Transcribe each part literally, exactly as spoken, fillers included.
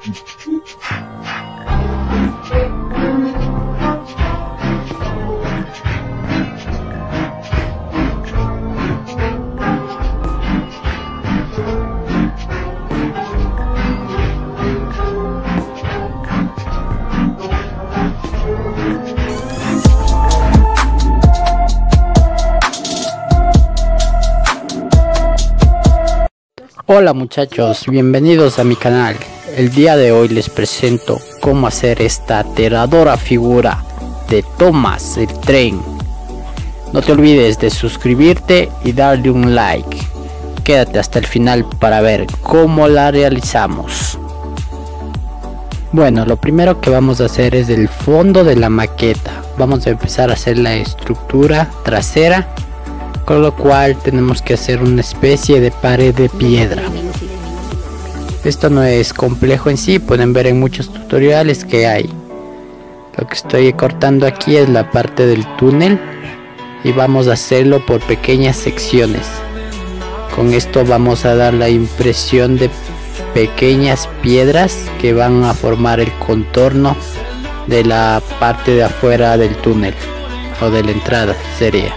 Hola muchachos, bienvenidos a mi canal. El día de hoy les presento cómo hacer esta aterradora figura de Thomas el tren. No te olvides de suscribirte y darle un like. Quédate hasta el final para ver cómo la realizamos. Bueno, lo primero que vamos a hacer es el fondo de la maqueta. Vamos a empezar a hacer la estructura trasera, con lo cual tenemos que hacer una especie de pared de piedra. Esto no es complejo en sí, pueden ver en muchos tutoriales que hay. Lo que estoy cortando aquí es la parte del túnel y vamos a hacerlo por pequeñas secciones. Con esto vamos a dar la impresión de pequeñas piedras que van a formar el contorno de la parte de afuera del túnel, o de la entrada sería.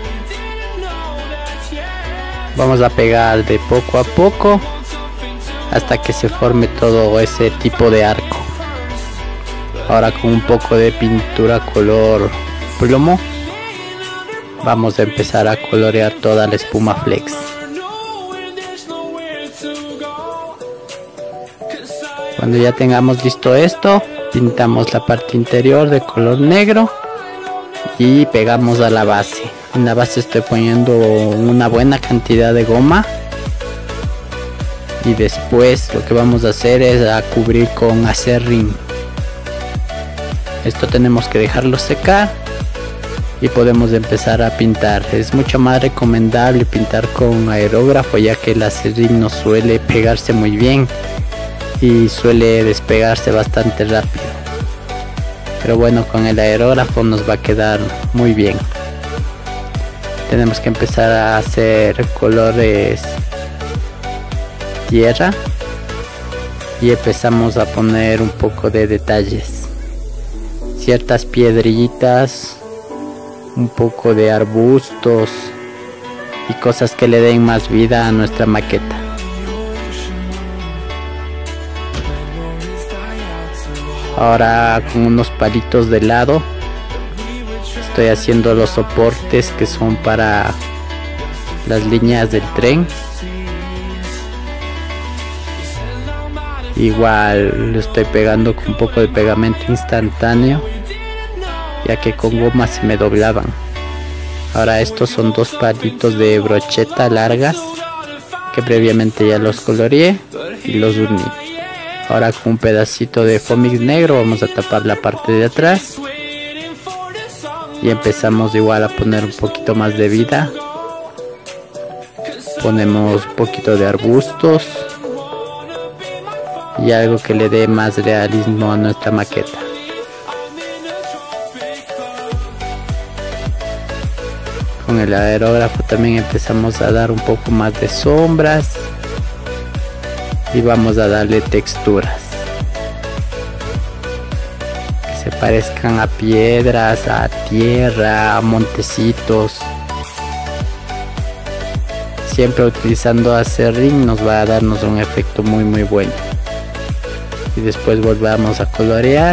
Vamos a pegar de poco a poco hasta que se forme todo ese tipo de arco. Ahora con un poco de pintura color plomo vamos a empezar a colorear toda la espuma flex. Cuando ya tengamos listo esto, pintamos la parte interior de color negro y pegamos a la base. En la base estoy poniendo una buena cantidad de goma y después lo que vamos a hacer es a cubrir con acerrín. Esto tenemos que dejarlo secar y podemos empezar a pintar. Es mucho más recomendable pintar con aerógrafo, ya que el acerrín no suele pegarse muy bien y suele despegarse bastante rápido, pero bueno, con el aerógrafo nos va a quedar muy bien. Tenemos que empezar a hacer colores tierra y empezamos a poner un poco de detalles, ciertas piedritas, un poco de arbustos y cosas que le den más vida a nuestra maqueta. Ahora con unos palitos de lado estoy haciendo los soportes que son para las líneas del tren. Igual lo estoy pegando con un poco de pegamento instantáneo, ya que con goma se me doblaban. Ahora estos son dos palitos de brocheta largas que previamente ya los coloreé y los uní. Ahora con un pedacito de Fomix negro vamos a tapar la parte de atrás y empezamos igual a poner un poquito más de vida. Ponemos un poquito de arbustos y algo que le dé más realismo a nuestra maqueta. Con el aerógrafo también empezamos a dar un poco más de sombras y vamos a darle texturas que se parezcan a piedras, a tierra, a montecitos. Siempre utilizando acerrín nos va a darnos un efecto muy muy bueno. Y después volvamos a colorear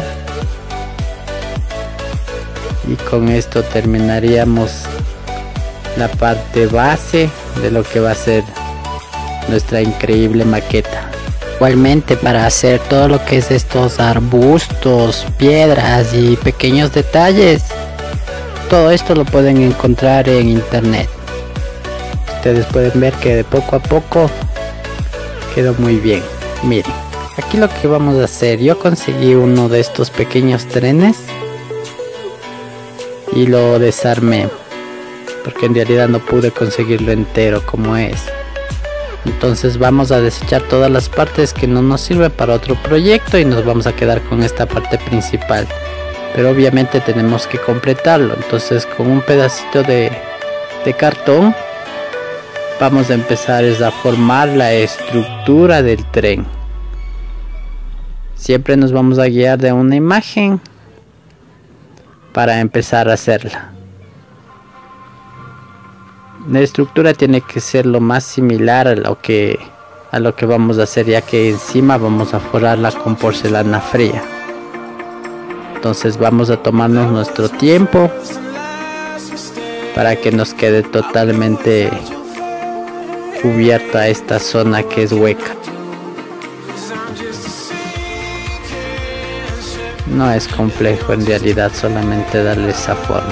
y con esto terminaríamos la parte base de lo que va a ser nuestra increíble maqueta. Igualmente, para hacer todo lo que es estos arbustos, piedras y pequeños detalles, todo esto lo pueden encontrar en internet. Ustedes pueden ver que de poco a poco quedó muy bien. Miren, aquí lo que vamos a hacer, yo conseguí uno de estos pequeños trenes y lo desarmé, porque en realidad no pude conseguirlo entero como es. Entonces vamos a desechar todas las partes que no nos sirven para otro proyecto y nos vamos a quedar con esta parte principal, pero obviamente tenemos que completarlo. Entonces con un pedacito de, de cartón vamos a empezar a formar la estructura del tren. Siempre nos vamos a guiar de una imagen para empezar a hacerla. La estructura tiene que ser lo más similar a lo que a lo que vamos a hacer, ya que encima vamos a forrarla con porcelana fría. Entonces vamos a tomarnos nuestro tiempo para que nos quede totalmente cubierta esta zona que es hueca. No es complejo en realidad, solamente darle esa forma.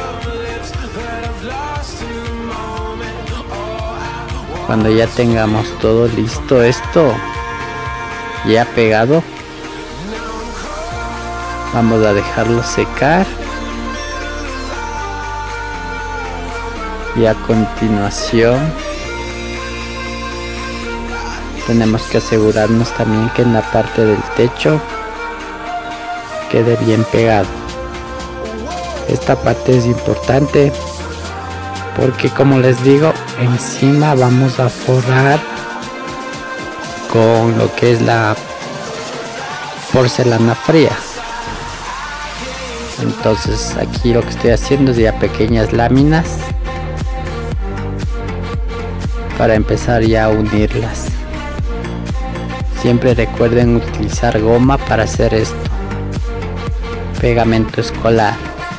Cuando ya tengamos todo listo, esto ya pegado, vamos a dejarlo secar y a continuación tenemos que asegurarnos también que en la parte del techo quede bien pegado. Esta parte es importante porque, como les digo, encima vamos a forrar con lo que es la porcelana fría. Entonces aquí lo que estoy haciendo es ya pequeñas láminas para empezar ya a unirlas. Siempre recuerden utilizar goma para hacer esto, pegamento escolar.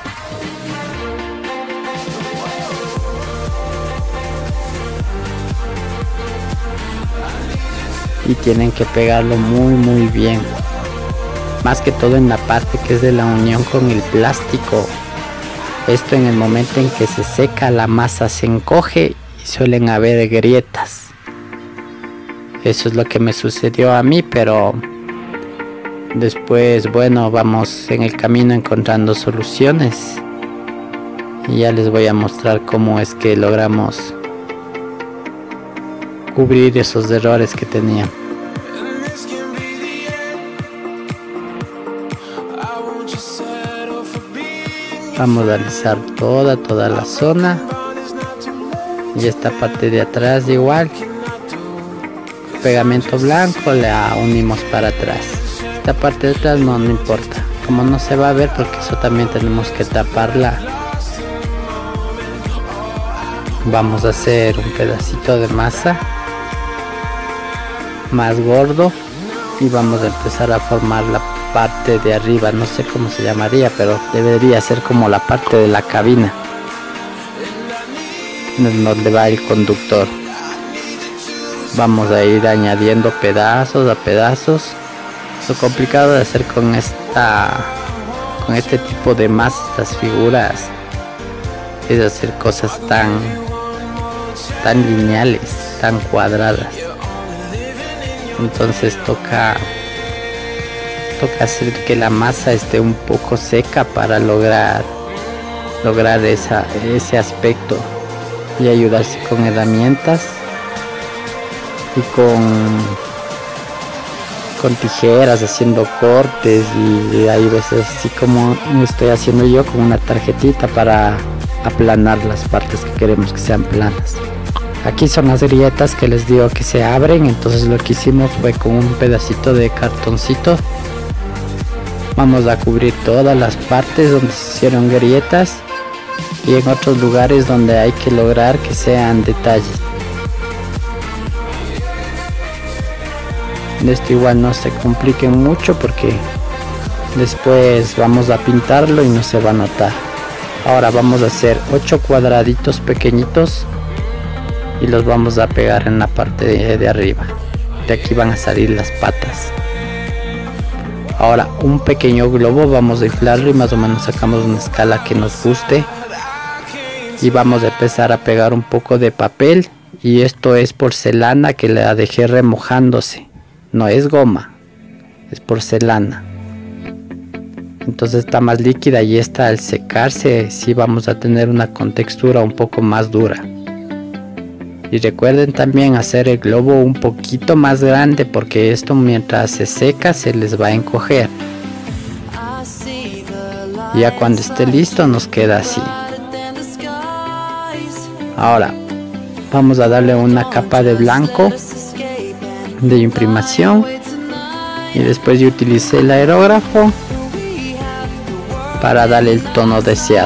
Y tienen que pegarlo muy muy bien, más que todo en la parte que es de la unión con el plástico. Esto, en el momento en que se seca, la masa se encoge y suelen haber grietas. Eso es lo que me sucedió a mí, pero después, bueno, vamos en el camino encontrando soluciones y ya les voy a mostrar cómo es que logramos cubrir esos errores que tenía. Vamos a alisar toda toda la zona y esta parte de atrás igual, pegamento blanco la unimos para atrás. Esta parte de atrás no, no importa, como no se va a ver porque eso también tenemos que taparla. Vamos a hacer un pedacito de masa más gordo y vamos a empezar a formar la parte de arriba. No sé cómo se llamaría, pero debería ser como la parte de la cabina donde va el conductor. Vamos a ir añadiendo pedazos a pedazos. Lo complicado de hacer con esta con este tipo de masa, estas figuras, es hacer cosas tan tan lineales, tan cuadradas. Entonces toca toca hacer que la masa esté un poco seca para lograr lograr esa, ese aspecto, y ayudarse con herramientas y con con tijeras, haciendo cortes, y hay veces así como estoy haciendo yo con una tarjetita para aplanar las partes que queremos que sean planas. Aquí son las grietas que les digo que se abren, entonces lo que hicimos fue con un pedacito de cartoncito vamos a cubrir todas las partes donde se hicieron grietas y en otros lugares donde hay que lograr que sean detalles. Esto igual no se compliquen mucho porque después vamos a pintarlo y no se va a notar. Ahora vamos a hacer ocho cuadraditos pequeñitos y los vamos a pegar en la parte de, de arriba. De aquí van a salir las patas. Ahora un pequeño globo vamos a inflarlo y más o menos sacamos una escala que nos guste y vamos a empezar a pegar un poco de papel, y esto es porcelana que la dejé remojándose, no es goma, es porcelana. Entonces está más líquida y esta al secarse sí vamos a tener una contextura un poco más dura. Y recuerden también hacer el globo un poquito más grande porque esto mientras se seca se les va a encoger. Ya cuando esté listo nos queda así. Ahora vamos a darle una capa de blanco de imprimación Y después yo utilicé el aerógrafo para darle el tono deseado,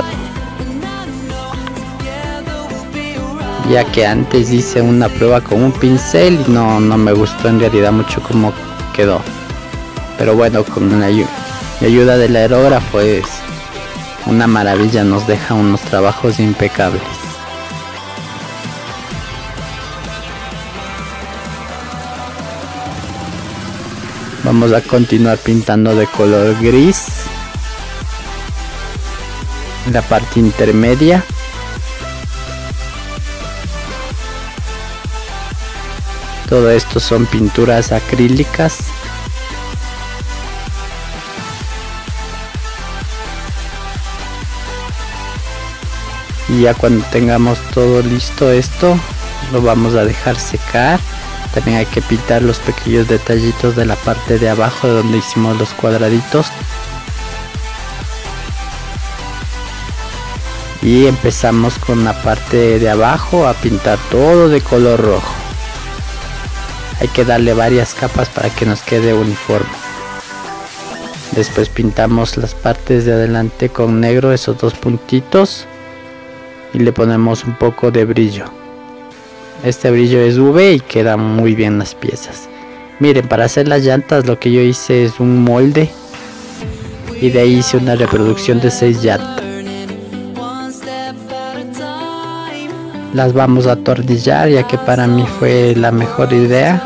ya que antes hice una prueba con un pincel y no, no me gustó en realidad mucho cómo quedó. Pero bueno, con la ayuda del aerógrafo es una maravilla, nos deja unos trabajos impecables. Vamos a continuar pintando de color gris en la parte intermedia. Todo esto son pinturas acrílicas. Y ya cuando tengamos todo listo esto, lo vamos a dejar secar. También hay que pintar los pequeños detallitos de la parte de abajo, de donde hicimos los cuadraditos. Y empezamos con la parte de abajo a pintar todo de color rojo. Hay que darle varias capas para que nos quede uniforme. Después pintamos las partes de adelante con negro, esos dos puntitos, y le ponemos un poco de brillo. Este brillo es U V y quedan muy bien las piezas. Miren, para hacer las llantas lo que yo hice es un molde y de ahí hice una reproducción de seis llantas. Las vamos a atornillar, ya que para mí fue la mejor idea,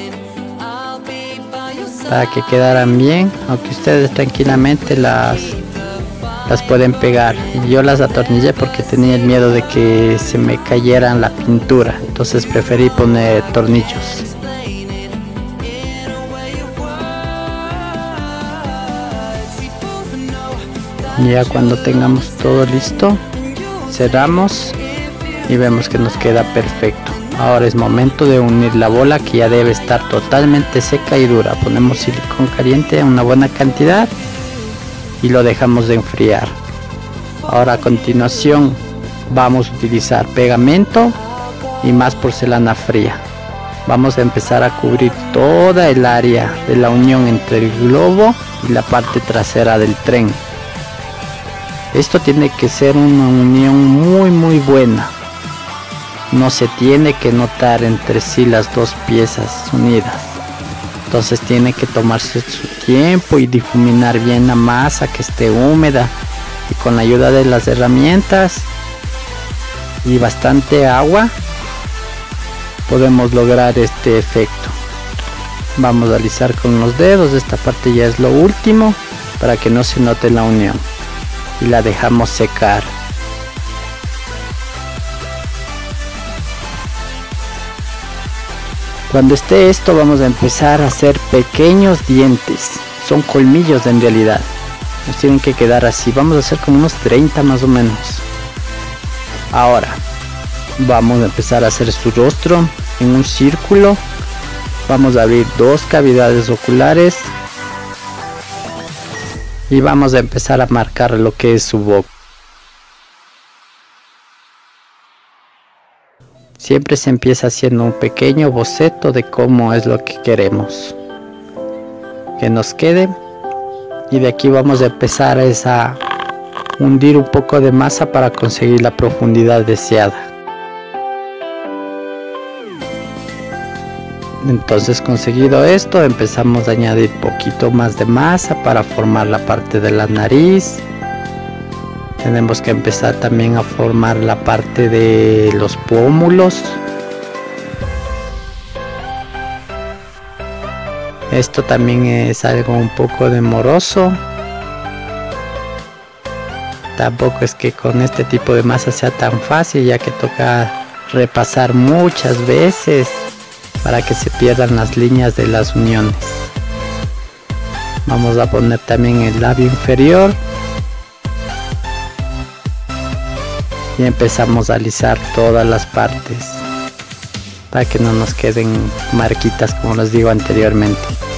para que quedaran bien, aunque ustedes tranquilamente las las pueden pegar. Yo las atornillé porque tenía el miedo de que se me cayeran la pintura, entonces preferí poner tornillos. Ya cuando tengamos todo listo, cerramos y vemos que nos queda perfecto. Ahora es momento de unir la bola, que ya debe estar totalmente seca y dura. Ponemos silicón caliente en una buena cantidad y lo dejamos de enfriar. Ahora a continuación vamos a utilizar pegamento y más porcelana fría. Vamos a empezar a cubrir toda el área de la unión entre el globo y la parte trasera del tren. Esto tiene que ser una unión muy muy buena. No se tiene que notar entre sí las dos piezas unidas. Entonces tiene que tomarse su tiempo y difuminar bien la masa, que esté húmeda, y con la ayuda de las herramientas y bastante agua podemos lograr este efecto. Vamos a alisar con los dedos. Esta parte ya es lo último para que no se note la unión, y la dejamos secar. Cuando esté esto, vamos a empezar a hacer pequeños dientes. Son colmillos en realidad. Nos tienen que quedar así. Vamos a hacer como unos treinta más o menos. Ahora vamos a empezar a hacer su rostro en un círculo. Vamos a abrir dos cavidades oculares y vamos a empezar a marcar lo que es su boca. Siempre se empieza haciendo un pequeño boceto de cómo es lo que queremos que nos quede, y de aquí vamos a empezar a hundir un poco de masa para conseguir la profundidad deseada. Entonces, conseguido esto, empezamos a añadir poquito más de masa para formar la parte de la nariz. Tenemos que empezar también a formar la parte de los pómulos. Esto también es algo un poco demoroso. Tampoco es que con este tipo de masa sea tan fácil, ya que toca repasar muchas veces para que se pierdan las líneas de las uniones. Vamos a poner también el labio inferior. Y empezamos a alisar todas las partes para que no nos queden marquitas, como les digo anteriormente.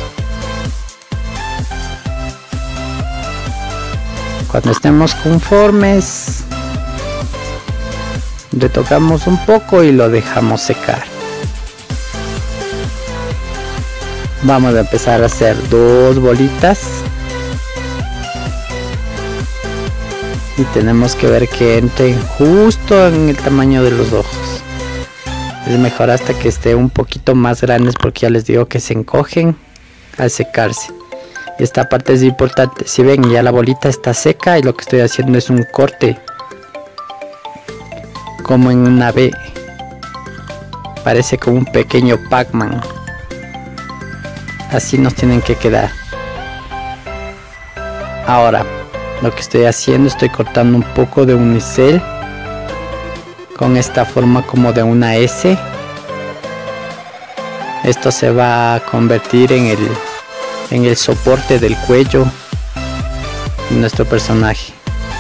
Cuando estemos conformes, retocamos un poco y lo dejamos secar. Vamos a empezar a hacer dos bolitas y tenemos que ver que entren justo en el tamaño de los ojos. Es mejor hasta que esté un poquito más grandes, porque ya les digo que se encogen al secarse. Esta parte es importante. Si ven, ya la bolita está seca y lo que estoy haciendo es un corte como en una V. Parece como un pequeño Pac-Man. Así nos tienen que quedar. Ahora lo que estoy haciendo, estoy cortando un poco de unicel con esta forma como de una S. Esto se va a convertir en el en el soporte del cuello de nuestro personaje.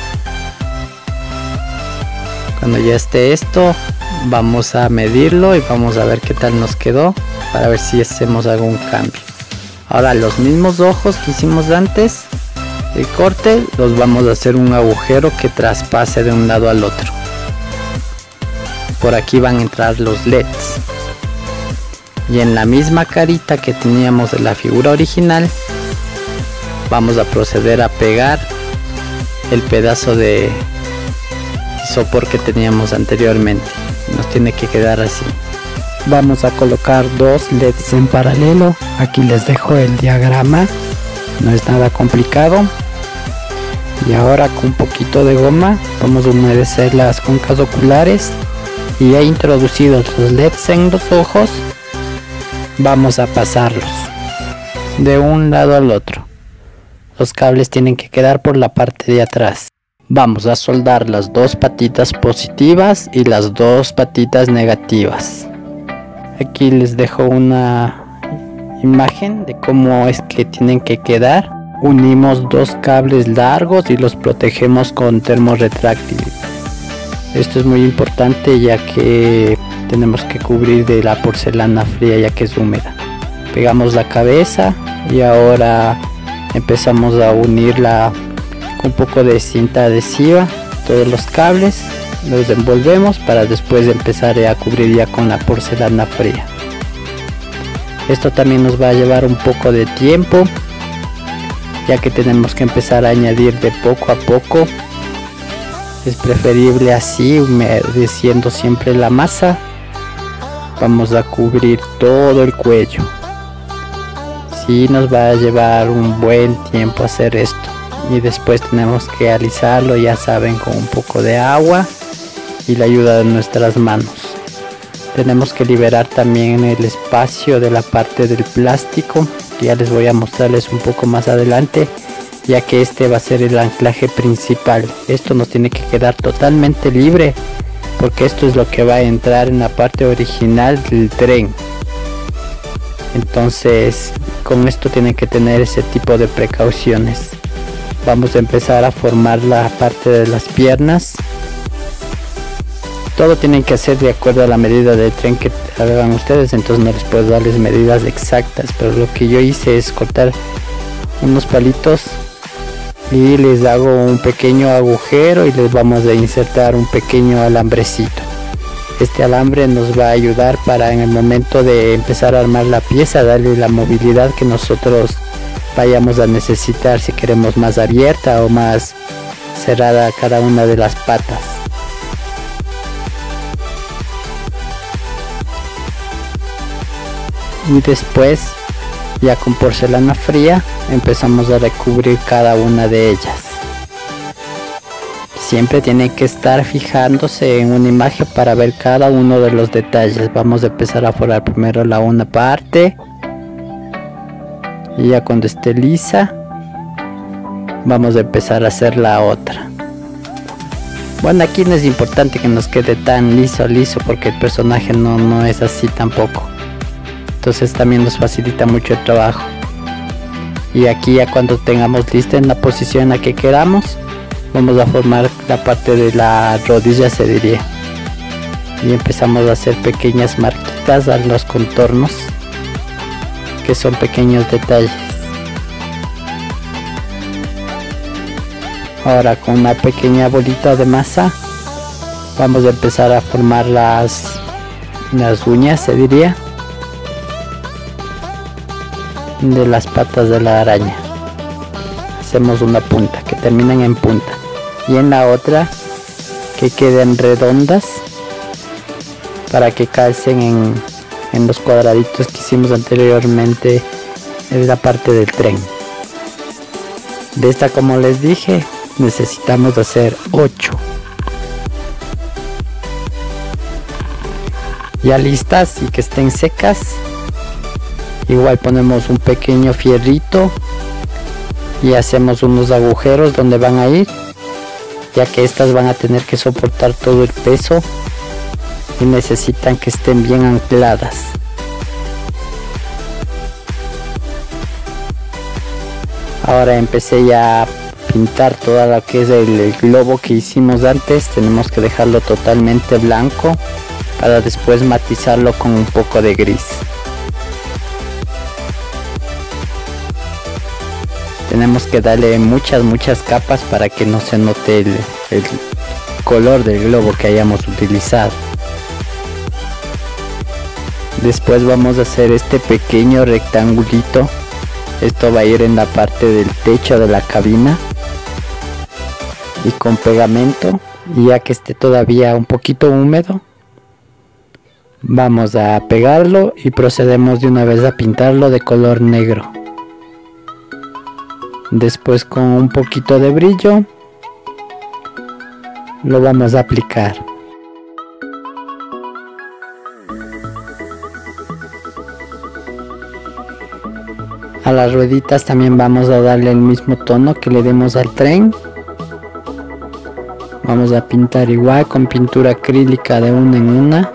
Cuando ya esté esto, vamos a medirlo y vamos a ver qué tal nos quedó, para ver si hacemos algún cambio. Ahora los mismos ojos que hicimos antes, el corte, los vamos a hacer un agujero que traspase de un lado al otro. Por aquí van a entrar los L E Ds. Y en la misma carita que teníamos de la figura original, vamos a proceder a pegar el pedazo de sopor que teníamos anteriormente. Nos tiene que quedar así. Vamos a colocar dos L E Ds en paralelo. Aquí les dejo el diagrama, no es nada complicado. Y ahora con un poquito de goma vamos a humedecer las cuencas oculares. Y ya introducidos los L E Ds en los ojos, vamos a pasarlos de un lado al otro. Los cables tienen que quedar por la parte de atrás. Vamos a soldar las dos patitas positivas y las dos patitas negativas. Aquí les dejo una imagen de cómo es que tienen que quedar. Unimos dos cables largos y los protegemos con termo retráctil. Esto es muy importante, ya que tenemos que cubrir de la porcelana fría, ya que es húmeda. Pegamos la cabeza y ahora empezamos a unirla con un poco de cinta adhesiva, todos los cables los envolvemos para después empezar a cubrir ya con la porcelana fría. Esto también nos va a llevar un poco de tiempo, ya que tenemos que empezar a añadir de poco a poco. Es preferible así, humedeciendo siempre la masa. Vamos a cubrir todo el cuello. Sí, nos va a llevar un buen tiempo hacer esto. Y después tenemos que alisarlo, ya saben, con un poco de agua y la ayuda de nuestras manos. Tenemos que liberar también el espacio de la parte del plástico. Ya les voy a mostrarles un poco más adelante, ya que este va a ser el anclaje principal. Esto nos tiene que quedar totalmente libre, porque esto es lo que va a entrar en la parte original del tren. Entonces con esto tienen que tener ese tipo de precauciones. Vamos a empezar a formar la parte de las piernas. Todo tienen que hacer de acuerdo a la medida del tren que hagan ustedes, entonces no les puedo darles medidas exactas, pero lo que yo hice es cortar unos palitos y les hago un pequeño agujero y les vamos a insertar un pequeño alambrecito. Este alambre nos va a ayudar para, en el momento de empezar a armar la pieza, darle la movilidad que nosotros vayamos a necesitar, si queremos más abierta o más cerrada cada una de las patas. Y después, ya con porcelana fría, empezamos a recubrir cada una de ellas. Siempre tienen que estar fijándose en una imagen para ver cada uno de los detalles. Vamos a empezar a forrar primero la una parte, y ya cuando esté lisa vamos a empezar a hacer la otra. Bueno, aquí no es importante que nos quede tan liso liso, porque el personaje no, no es así tampoco. Entonces también nos facilita mucho el trabajo. Y aquí, ya cuando tengamos lista en la posición en la que queramos, vamos a formar la parte de la rodilla, se diría. Y empezamos a hacer pequeñas marquitas a los contornos, que son pequeños detalles. Ahora, con una pequeña bolita de masa vamos a empezar a formar las, las uñas, se diría. de las patas de la araña. Hacemos una punta, que terminan en punta, y en la otra que queden redondas para que calcen en, en los cuadraditos que hicimos anteriormente en la parte del tren. De esta, como les dije, necesitamos hacer ocho. Ya listas y que estén secas, igual ponemos un pequeño fierrito y hacemos unos agujeros donde van a ir, ya que estas van a tener que soportar todo el peso y necesitan que estén bien ancladas. Ahora empecé ya a pintar toda lo que es el, el globo que hicimos antes. Tenemos que dejarlo totalmente blanco para después matizarlo con un poco de gris. Tenemos que darle muchas muchas capas para que no se note el, el color del globo que hayamos utilizado. Después vamos a hacer este pequeño rectangulito. Esto va a ir en la parte del techo de la cabina, y con pegamento, y ya que esté todavía un poquito húmedo, vamos a pegarlo y procedemos de una vez a pintarlo de color negro. Después, con un poquito de brillo, lo vamos a aplicar. A las rueditas también vamos a darle el mismo tono que le demos al tren. Vamos a pintar igual con pintura acrílica de una en una.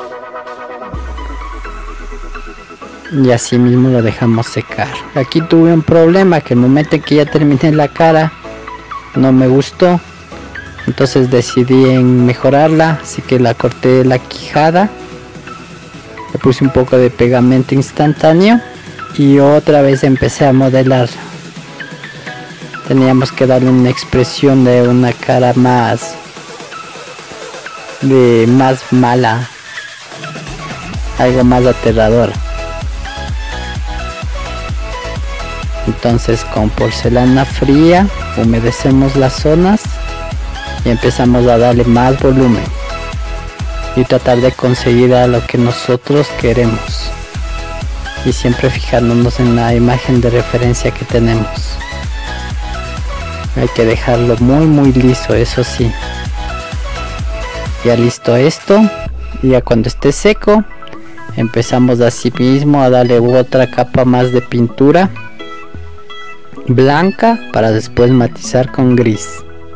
Y así mismo lo dejamos secar. Aquí tuve un problema, que el momento en que ya terminé la cara no me gustó. Entonces decidí en mejorarla, así que la corté la quijada. Le puse un poco de pegamento instantáneo. Y otra vez empecé a modelar. Teníamos que darle una expresión de una cara más de más mala, algo más aterrador. Entonces, con porcelana fría humedecemos las zonas y empezamos a darle más volumen y tratar de conseguir a lo que nosotros queremos. Y siempre fijándonos en la imagen de referencia que tenemos. Hay que dejarlo muy muy liso, eso sí. Ya listo esto, y ya cuando esté seco empezamos así mismo a darle otra capa más de pintura blanca para después matizar con gris.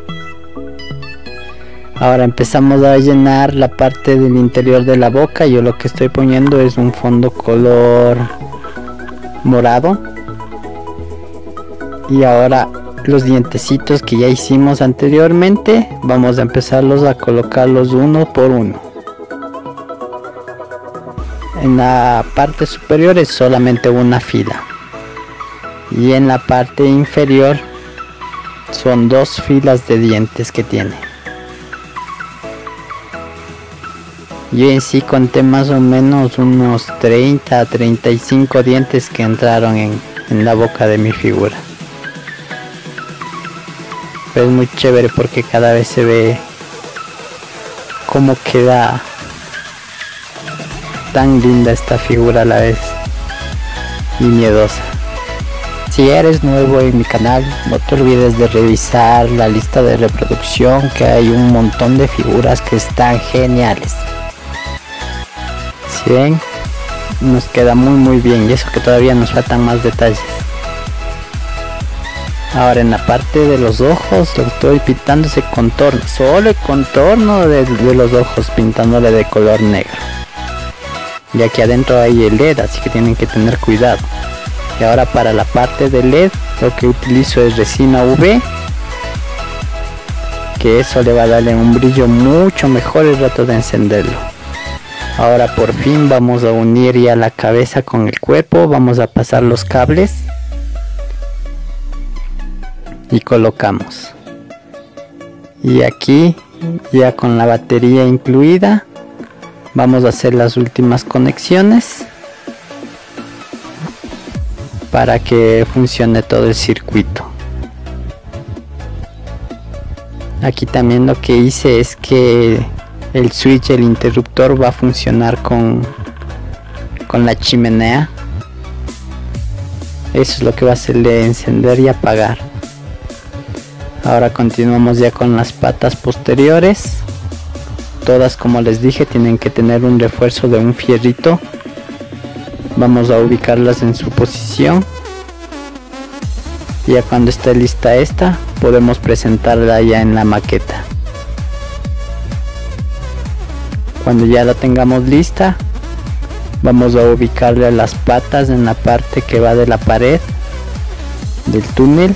Ahora empezamos a llenar la parte del interior de la boca. Yo lo que estoy poniendo es un fondo color morado. Y ahora los dientecitos que ya hicimos anteriormente, vamos a empezarlos a colocarlos uno por uno. En la parte superior es solamente una fila. Y en la parte inferior son dos filas de dientes que tiene. Yo en sí conté más o menos unos treinta a treinta y cinco dientes que entraron en, en la boca de mi figura. Pero es muy chévere porque cada vez se ve cómo queda tan linda esta figura a la vez y miedosa. Si eres nuevo en mi canal, no te olvides de revisar la lista de reproducción, que hay un montón de figuras que están geniales. Si ven, nos queda muy muy bien, y eso que todavía nos faltan más detalles. Ahora en la parte de los ojos lo estoy pintando ese contorno, solo el contorno de, de los ojos, pintándole de color negro. Y aquí adentro hay el L E D, así que tienen que tener cuidado. Y ahora para la parte del L E D lo que utilizo es resina U V, que eso le va a darle un brillo mucho mejor el rato de encenderlo. Ahora por fin vamos a unir ya la cabeza con el cuerpo. Vamos a pasar los cables y colocamos. Y aquí ya con la batería incluida vamos a hacer las últimas conexiones. para que funcione todo el circuito. Aquí también lo que hice es que el switch, el interruptor, va a funcionar con, con la chimenea. Eso es lo que va a hacerle encender y apagar. Ahora continuamos ya con las patas posteriores. Todas, como les dije, tienen que tener un refuerzo de un fierrito. Vamos a ubicarlas en su posición. Ya cuando esté lista esta, podemos presentarla ya en la maqueta. Cuando ya la tengamos lista, vamos a ubicarle las patas en la parte que va de la pared del túnel.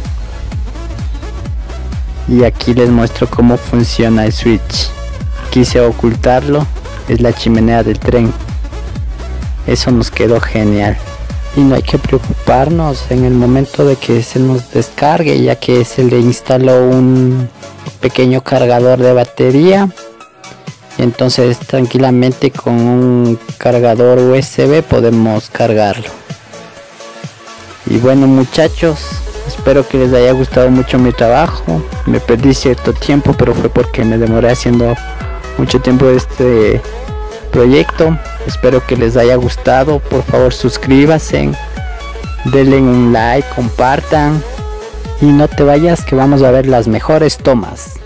Y aquí les muestro cómo funciona el switch. Quise ocultarlo, es la chimenea del tren. Eso nos quedó genial. Y no hay que preocuparnos en el momento de que se nos descargue, ya que se le instaló un pequeño cargador de batería. Y entonces tranquilamente con un cargador U S B podemos cargarlo. Y bueno, muchachos, espero que les haya gustado mucho mi trabajo. Me perdí cierto tiempo, pero fue porque me demoré haciendo mucho tiempo de este proyecto. Espero que les haya gustado. Por favor, suscríbanse, denle un like, compartan y no te vayas, que vamos a ver las mejores tomas.